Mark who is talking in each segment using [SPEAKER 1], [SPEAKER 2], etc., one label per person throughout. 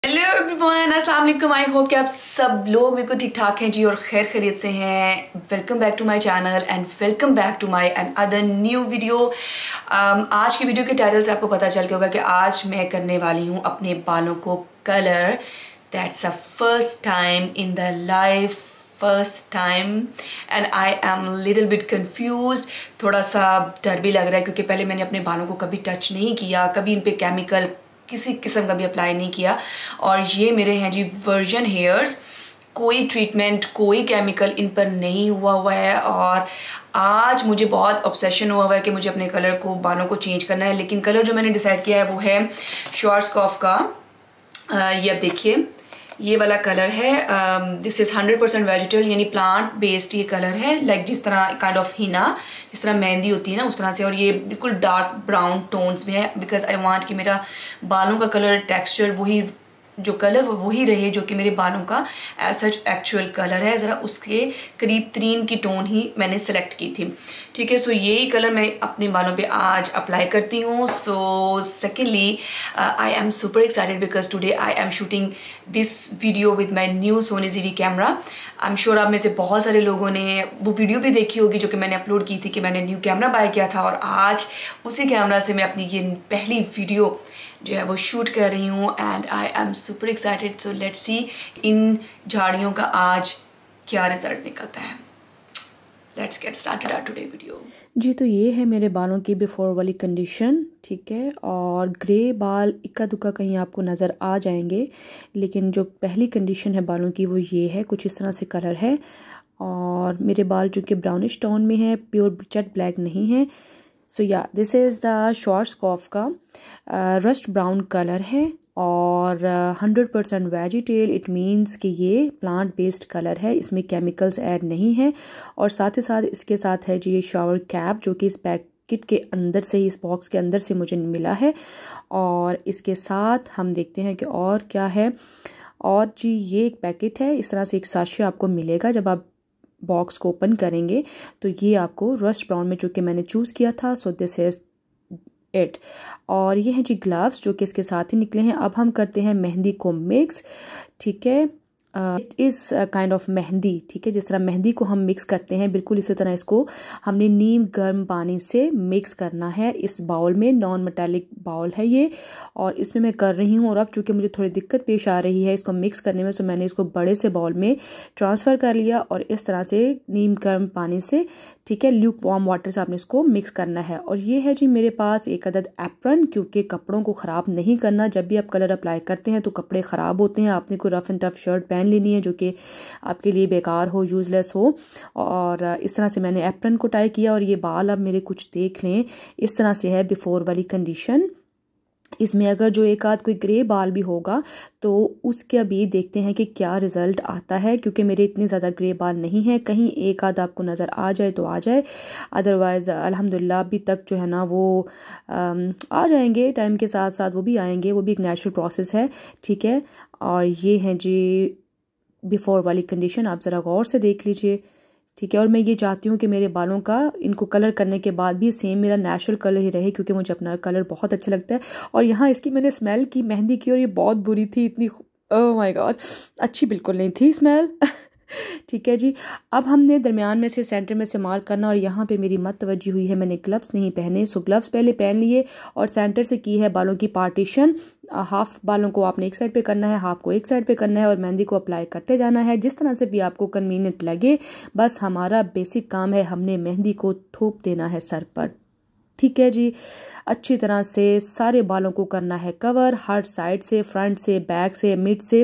[SPEAKER 1] Hello everyone, अस्सलाम वालेकुम। I hope कि आप सब लोग बिल्कुल ठीक ठाक हैं जी और खैर खैरियत से हैं। Welcome back to my channel and welcome back to my other new video. आज की वीडियो के टाइटल से आपको पता चल गया होगा कि आज मैं करने वाली हूँ अपने बालों को colour. That's a first time in the life, first time and I am little bit confuse. थोड़ा सा डर भी लग रहा है क्योंकि पहले मैंने अपने बालों को कभी टच नहीं किया, कभी इन पे केमिकल किसी किस्म का भी अप्लाई नहीं किया। और ये मेरे हैं जी वर्जन हेयर्स, कोई ट्रीटमेंट कोई केमिकल इन पर नहीं हुआ है। और आज मुझे बहुत ऑब्सेशन हुआ है कि मुझे अपने कलर को, बालों को चेंज करना है। लेकिन कलर जो मैंने डिसाइड किया है वो है श्वार्ट्ज़कॉफ का। ये अब देखिए, ये वाला कलर है। दिस इज़ 100% वेजिटल यानी प्लांट बेस्ड ये कलर है। लाइक जिस तरह काइंड ऑफ हिना, जिस तरह मेहंदी होती है ना, उस तरह से। और ये बिल्कुल डार्क ब्राउन टोन्स में है बिकॉज आई वांट कि मेरा बालों का कलर टेक्सचर वही, जो कलर वही रहे जो कि मेरे बालों का सच एक्चुअल कलर है। ज़रा उसके करीब तरीन की टोन ही मैंने सेलेक्ट की थी। ठीक है, सो यही कलर मैं अपने बालों पे आज अप्लाई करती हूँ। So secondly I am super excited because today I am shooting this video with my new Sony ZV camera. I am sure आप में से बहुत सारे लोगों ने वो वीडियो भी देखी होगी जो कि मैंने अपलोड की थी कि मैंने न्यू कैमरा बाय किया था। और आज उसी कैमरा से मैं अपनी ये पहली वीडियो जो है वो शूट कर रही हूँ and I am super excited. So let's see इन झाड़ियों का आज क्या रिजल्ट निकलता है। Let's get started our today video.
[SPEAKER 2] जी, तो ये है मेरे बालों की बिफ़ोर वाली कंडीशन। ठीक है, और ग्रे बाल इक्का दुक्का कहीं आपको नज़र आ जाएंगे, लेकिन जो पहली कंडीशन है बालों की वो ये है, कुछ इस तरह से कलर है। और मेरे बाल जो कि ब्राउनिश टोन में है, प्योर जेट ब्लैक नहीं है। सो या दिस इज़ द श्वार्ट्ज़कॉफ का रस्ट ब्राउन कलर है और 100% वेजिटेल। इट मीन्स कि ये प्लांट बेस्ड कलर है, इसमें केमिकल्स ऐड नहीं है। और साथ ही साथ इसके साथ है जी ये शावर कैप जो कि इस पैकेट के अंदर से ही, इस बॉक्स के अंदर से मुझे मिला है। और इसके साथ हम देखते हैं कि और क्या है। और जी ये एक पैकेट है, इस तरह से एक साशे आपको मिलेगा जब आप बॉक्स को ओपन करेंगे। तो ये आपको रस्ट ब्राउन में जो कि मैंने चूज़ किया था। So this is it. और ये हैं जी ग्लव्स जो कि इसके साथ ही निकले हैं। अब हम करते हैं मेहंदी को मिक्स। ठीक है, it is kind of mehndi. ठीक है, जिस तरह मेहंदी को हम मिक्स करते हैं बिल्कुल इसी तरह इसको हमने नीम गर्म पानी से मिक्स करना है। इस बाउल में, नॉन मेटालिक बाउल है ये, और इसमें मैं कर रही हूँ। और अब चूँकि मुझे थोड़ी दिक्कत पेश आ रही है इसको मिक्स करने में, सो मैंने इसको बड़े से बाउल में ट्रांसफ़र कर लिया और इस तरह से नीम गर्म पानी से, ठीक है, ल्यूक वार्म वाटर से आपने इसको मिक्स करना है। और ये है जी मेरे पास एक अदद एप्रन, क्योंकि कपड़ों को ख़राब नहीं करना। जब भी आप कलर अप्लाई करते हैं तो कपड़े ख़राब होते हैं। आपने कोई रफ़ एंड टफ शर्ट पहन लेनी है जो कि आपके लिए बेकार हो, यूज़लेस हो। और इस तरह से मैंने एप्रन को टाई किया। और ये बाल अब मेरे कुछ देख लें, इस तरह से है बिफ़ोर वाली कंडीशन। इसमें अगर जो एक आध कोई ग्रे बाल भी होगा तो उसके अभी देखते हैं कि क्या रिज़ल्ट आता है, क्योंकि मेरे इतने ज़्यादा ग्रे बाल नहीं हैं। कहीं एक आध आपको नज़र आ जाए तो आ जाए, अदरवाइज़ अल्हम्दुलिल्लाह अभी तक जो है ना वो आ जाएंगे, टाइम के साथ साथ वो भी आएंगे। वो भी एक नेचुरल प्रोसेस है। ठीक है, और ये हैं जी बिफ़ोर वाली कंडीशन, आप ज़रा गौर से देख लीजिए। ठीक है, और मैं ये चाहती हूँ कि मेरे बालों का इनको कलर करने के बाद भी सेम मेरा नेचुरल कलर ही रहे, क्योंकि मुझे अपना कलर बहुत अच्छा लगता है। और यहाँ इसकी मैंने स्मेल की मेहंदी की और ये बहुत बुरी थी, इतनी ओह माय गॉड, अच्छी बिल्कुल नहीं थी स्मेल। ठीक है जी, अब हमने दरमियान में से, सेंटर में से मार्क करना। और यहाँ पे मेरी मत तवज्जी हुई है, मैंने ग्लव्स नहीं पहने। सो ग्लव्स पहले पहन लिए और सेंटर से की है बालों की पार्टीशन। हाफ बालों को आपने एक साइड पे करना है, हाफ को एक साइड पे करना है, और मेहंदी को अप्लाई करते जाना है जिस तरह से भी आपको कन्वीनियंट लगे। बस हमारा बेसिक काम है, हमने मेहंदी को थोप देना है सर पर। ठीक है जी, अच्छी तरह से सारे बालों को करना है कवर, हर साइड से, फ्रंट से, बैक से, मिड से।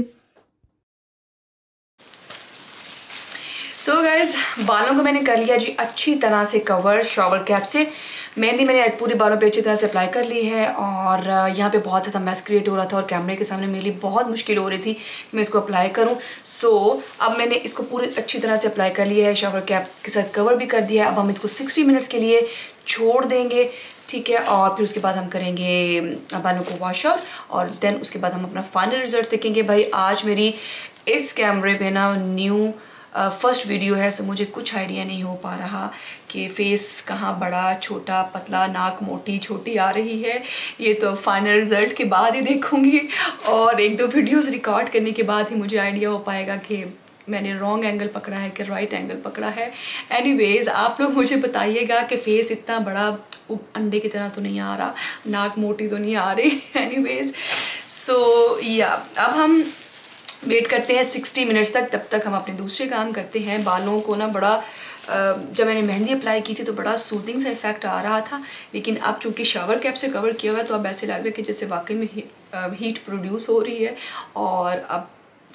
[SPEAKER 1] सो गाइज, बालों को मैंने कर लिया जी अच्छी तरह से कवर शावर कैप से। मेहंदी मैंने पूरे बालों पे अच्छी तरह से अप्लाई कर ली है। और यहाँ पे बहुत ज़्यादा मैस क्रिएट हो रहा था और कैमरे के सामने मेरे लिए बहुत मुश्किल हो रही थी कि मैं इसको अप्लाई करूँ। सो अब मैंने इसको पूरी अच्छी तरह से अप्लाई कर लिया है, शावर कैप के साथ कवर भी कर दिया है। अब हम इसको 60 मिनट्स के लिए छोड़ देंगे। ठीक है, और फिर उसके बाद हम करेंगे बालों को वॉश आउट और देन उसके बाद हम अपना फाइनल रिजल्ट देखेंगे। भाई आज मेरी इस कैमरे पे ना न्यू फर्स्ट वीडियो है, सो मुझे कुछ आइडिया नहीं हो पा रहा कि फेस कहाँ बड़ा छोटा पतला, नाक मोटी छोटी आ रही है। ये तो फाइनल रिज़ल्ट के बाद ही देखूँगी और 1-2 वीडियोस रिकॉर्ड करने के बाद ही मुझे आइडिया हो पाएगा कि मैंने रॉन्ग एंगल पकड़ा है कि राइट एंगल पकड़ा है। एनीवेज, आप लोग मुझे बताइएगा कि फेस इतना बड़ा अंडे की तरह तो नहीं आ रहा, नाक मोटी तो नहीं आ रही। एनीवेज, सो या अब हम वेट करते हैं 60 मिनट्स तक। तब तक हम अपने दूसरे काम करते हैं। बालों को ना बड़ा जब मैंने मेहंदी अप्लाई की थी तो बड़ा सूदिंग सा इफेक्ट आ रहा था, लेकिन अब चूंकि शावर कैप से कवर किया हुआ है तो अब ऐसे लग रहा है कि जैसे वाकई में हीट प्रोड्यूस हो रही है। और अब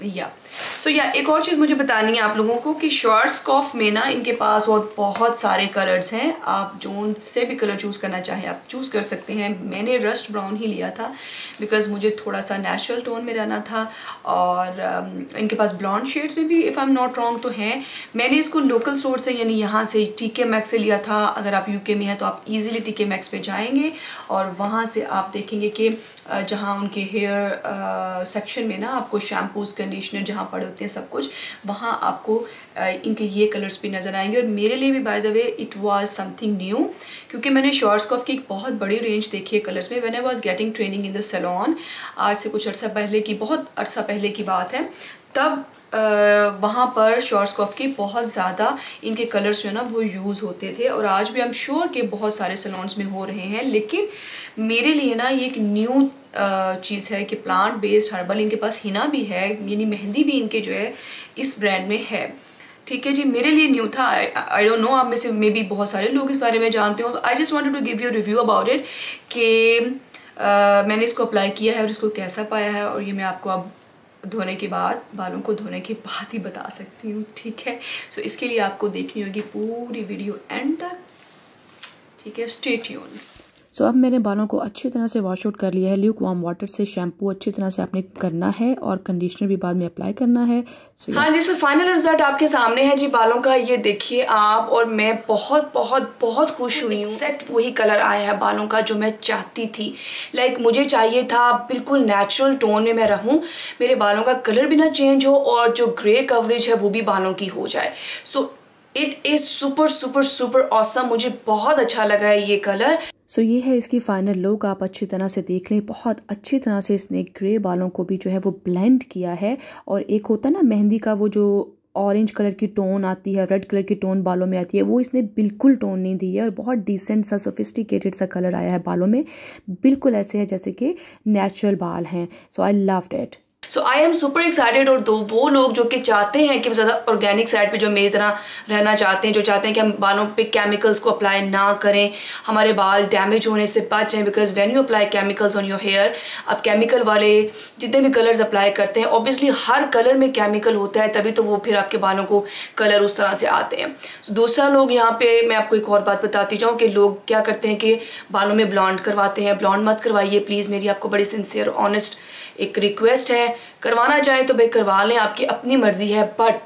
[SPEAKER 1] एक और चीज़ मुझे बतानी है आप लोगों को कि श्वार्ट्ज़कॉफ में ना इनके पास और बहुत सारे कलर्स हैं। आप जो से भी कलर चूज़ करना चाहें आप चूज़ कर सकते हैं। मैंने रस्ट ब्राउन ही लिया था बिकॉज मुझे थोड़ा सा नेचुरल टोन में रहना था। और इनके पास ब्लॉन्ड शेड्स में भी if I am not wrong तो हैं। मैंने इसको लोकल स्टोर से यानी यहाँ से TK Maxx से लिया था। अगर आप UK में हैं तो आप ईज़िली TK Maxx पे जाएंगे और वहाँ से आप देखेंगे कि जहाँ उनके हेयर सेक्शन में ना आपको शैम्पूज़ कंडीशनर जहाँ पड़े होते हैं सब कुछ, वहाँ आपको इनके ये कलर्स भी नज़र आएंगे। और मेरे लिए भी by the way it was something new, क्योंकि मैंने श्वार्ट्ज़कॉफ की एक बहुत बड़ी रेंज देखी है कलर्स में when I was getting training in the salon. आज से कुछ बहुत अरसा पहले की बात है। तब वहाँ पर श्वार्ट्ज़कॉफ की बहुत ज़्यादा इनके कलर्स जो है ना वो यूज़ होते थे और आज भी आई एम श्योर कि बहुत सारे सैलून्स में हो रहे हैं। लेकिन मेरे लिए ना ये एक न्यू चीज़ है कि प्लांट बेस्ड हर्बल इनके पास हिना भी है, यानी मेहंदी भी इनके जो है इस ब्रांड में है। ठीक है जी, मेरे लिए न्यू था। आई डोंट नो, आप में से मे बी बहुत सारे लोग इस बारे में जानते हो। I just wanted to give you review about it कि मैंने इसको अप्लाई किया है और इसको कैसा पाया है, और ये मैं आपको अब धोने के बाद, बालों को धोने के बाद ही बता सकती हूँ। ठीक है, सो इसके लिए आपको देखनी होगी पूरी वीडियो एंड तक। ठीक है, स्टे ट्यून्ड।
[SPEAKER 2] सो अब मैंने बालों को अच्छी तरह से वॉश आउट कर लिया है। ल्यूक वार्म वाटर से शैम्पू अच्छी तरह से आपने करना है और कंडीशनर भी बाद में अप्लाई करना है।
[SPEAKER 1] हाँ जी, सो फाइनल रिजल्ट आपके सामने है जी बालों का। ये देखिए आप, और मैं बहुत बहुत बहुत खुश हुई हूँ। सेट वही कलर आया है बालों का जो मैं चाहती थी। लाइक मुझे चाहिए था बिल्कुल नेचुरल टोन में मैं रहूँ, मेरे बालों का कलर भी ना चेंज हो और जो ग्रे कवरेज है वो भी बालों की हो जाए। So it is super super super awesome. मुझे बहुत अच्छा लगा है ये कलर।
[SPEAKER 2] सो ये है इसकी फाइनल लुक। आप अच्छी तरह से देख लें, बहुत अच्छी तरह से इसने ग्रे बालों को भी जो है वो ब्लेंड किया है। और एक होता है ना मेहंदी का वो जो ऑरेंज कलर की टोन आती है, रेड कलर की टोन बालों में आती है, वो इसने बिल्कुल टोन नहीं दी है और बहुत डिसेंट सा सोफिस्टिकेटेड सा कलर आया है बालों में। बिल्कुल ऐसे है जैसे कि नेचुरल बाल हैं। So I loved it.
[SPEAKER 1] So I am super excited. और वो लोग जो कि चाहते हैं कि ज़्यादा ऑर्गेनिक साइड पे जो मेरी तरह रहना चाहते हैं, जो चाहते हैं कि हम बालों पे केमिकल्स को अप्लाई ना करें, हमारे बाल डैमेज होने से बचें, because when you apply chemicals on your hair, अब केमिकल वाले जितने भी कलर्स अप्लाई करते हैं ऑब्वियसली हर कलर में केमिकल होता है, तभी तो वो फिर आपके बालों को कलर उस तरह से आते हैं। so, दूसरा लोग यहाँ पे मैं आपको एक और बात बताती जाऊँ कि लोग क्या करते हैं कि बालों में ब्लॉन्ड करवाते हैं। ब्लॉन्ड मत करवाइए प्लीज़, मेरी आपको बड़ी सिंसियर ऑनेस्ट एक रिक्वेस्ट है। करवाना चाहे तो भाई करवा लें, आपकी अपनी मर्जी है,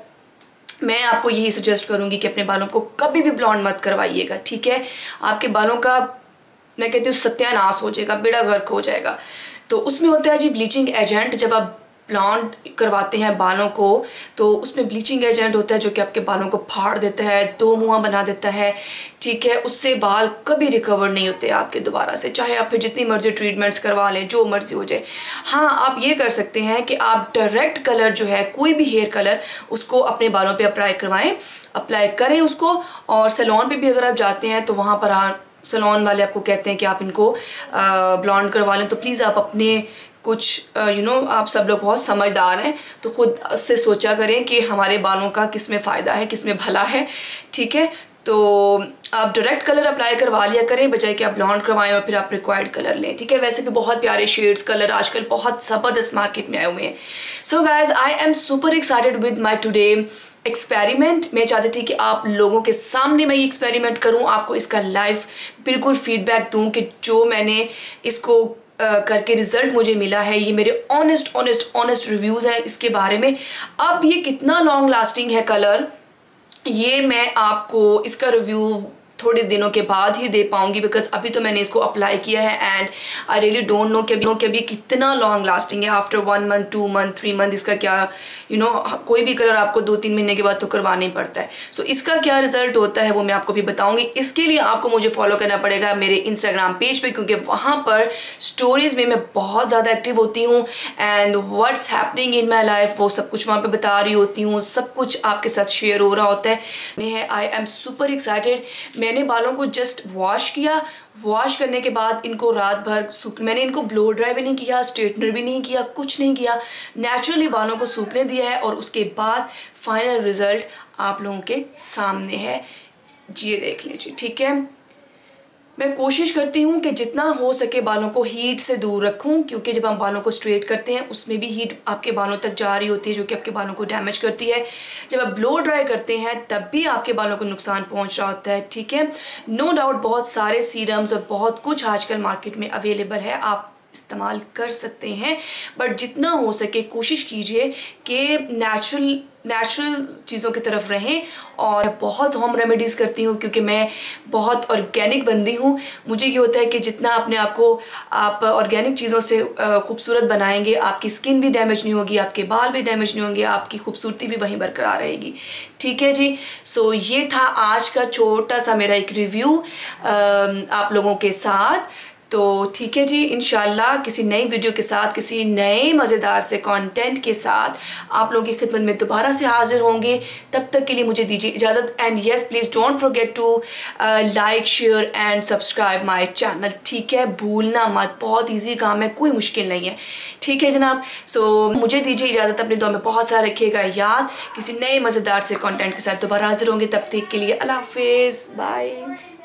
[SPEAKER 1] बट मैं आपको यही सजेस्ट करूंगी कि अपने बालों को कभी भी ब्लॉन्ड मत करवाइएगा। ठीक है, आपके बालों का मैं कहती हूँ सत्यानाश हो जाएगा, बेड़ा गर्क हो जाएगा। तो उसमें होता है जी ब्लीचिंग एजेंट। जब आप ब्लॉन्ड करवाते हैं बालों को तो उसमें ब्लीचिंग एजेंट होता है जो कि आपके बालों को फाड़ देता है, दो मुँह बना देता है। ठीक है, उससे बाल कभी रिकवर नहीं होते आपके दोबारा से, चाहे आप फिर जितनी मर्जी ट्रीटमेंट्स करवा लें, जो मर्जी हो जाए। हाँ, आप ये कर सकते हैं कि आप डायरेक्ट कलर जो है, कोई भी हेयर कलर, उसको अपने बालों पे अप्लाई करें उसको। और सैलून पे भी अगर आप जाते हैं तो वहाँ पर सैलून वाले आपको कहते हैं कि आप इनको ब्लॉन्ड करवा लें, तो प्लीज़ आप अपने कुछ आप सब लोग बहुत समझदार हैं तो खुद से सोचा करें कि हमारे बालों का किस में फ़ायदा है, किस में भला है। ठीक है, तो आप डायरेक्ट कलर अप्लाई करवा लिया करें बजाय कि आप ब्लॉन्ड करवाएं और फिर आप रिक्वायर्ड कलर लें। ठीक है, वैसे भी बहुत प्यारे शेड्स कलर आजकल बहुत ज़बरदस्त मार्केट में आए हुए हैं। So guys, I am super excited with my today experiment. मैं चाहती थी कि आप लोगों के सामने मैं ये एक्सपेरिमेंट करूं, आपको इसका लाइव बिल्कुल फीडबैक दूं कि जो मैंने इसको करके रिजल्ट मुझे मिला है, ये मेरे ऑनेस्ट रिव्यूज़ हैं इसके बारे में। अब ये कितना लॉन्ग लास्टिंग है कलर, ये मैं आपको इसका रिव्यू थोड़े दिनों के बाद ही दे पाऊंगी, बिकॉज अभी तो मैंने इसको अप्लाई किया है and I really don't know कि अभी कितना लॉन्ग लास्टिंग है। आफ्टर 1 मंथ 2 मंथ 3 मंथ इसका क्या कोई भी कलर आपको 2-3 महीने के बाद तो करवाना ही पड़ता है। सो इसका क्या रिजल्ट होता है वो मैं आपको भी बताऊंगी। इसके लिए आपको मुझे फॉलो करना पड़ेगा मेरे इंस्टाग्राम पेज पे, क्योंकि वहाँ पर स्टोरीज में मैं बहुत ज़्यादा एक्टिव होती हूँ and what's happening in my life वो सब कुछ वहाँ पे बता रही होती हूँ, सब कुछ आपके साथ शेयर हो रहा होता है। I am super excited. मैंने बालों को जस्ट वॉश किया, वॉश करने के बाद इनको रात भर मैंने इनको ब्लो ड्राई भी नहीं किया, स्ट्रेटनर भी नहीं किया, कुछ नहीं किया, नेचुरली बालों को सूखने दिया है और उसके बाद फाइनल रिजल्ट आप लोगों के सामने है। ये देख लीजिए, ठीक है। मैं कोशिश करती हूँ कि जितना हो सके बालों को हीट से दूर रखूँ, क्योंकि जब हम बालों को स्ट्रेट करते हैं उसमें भी हीट आपके बालों तक जा रही होती है, जो कि आपके बालों को डैमेज करती है। जब आप ब्लो ड्राई करते हैं तब भी आपके बालों को नुकसान पहुँच रहा होता है, ठीक है। नो डाउट बहुत सारे सीरम्स और बहुत कुछ आजकल मार्केट में अवेलेबल है, आप इस्तेमाल कर सकते हैं, बट जितना हो सके कोशिश कीजिए कि नेचुरल चीज़ों की तरफ रहें। और बहुत होम रेमेडीज़ करती हूँ, क्योंकि मैं बहुत ऑर्गेनिक बंदी हूँ। मुझे ये होता है कि जितना अपने आप को आप ऑर्गेनिक चीज़ों से खूबसूरत बनाएंगे, आपकी स्किन भी डैमेज नहीं होगी, आपके बाल भी डैमेज नहीं होंगे, आपकी खूबसूरती भी वहीं बरकरार रहेगी, ठीक है जी। सो ये था आज का छोटा सा मेरा एक रिव्यू आप लोगों के साथ। तो ठीक है जी, इंशाल्लाह किसी नई वीडियो के साथ, किसी नए मज़ेदार से कंटेंट के साथ आप लोगों की खिदमत में दोबारा से हाजिर होंगे। तब तक के लिए मुझे दीजिए इजाज़त and yes please don't forget to like share and subscribe my channel, ठीक है। भूलना मत, बहुत ईजी काम है, कोई मुश्किल नहीं है, ठीक है जनाब। सो मुझे दीजिए इजाज़त, अपनी दुआ में बहुत सारा रखिएगा याद। किसी नए मज़ेदार से कंटेंट के साथ दोबारा हाजिर होंगे, तब तक के लिए अल्लाह हाफिज़, बाय।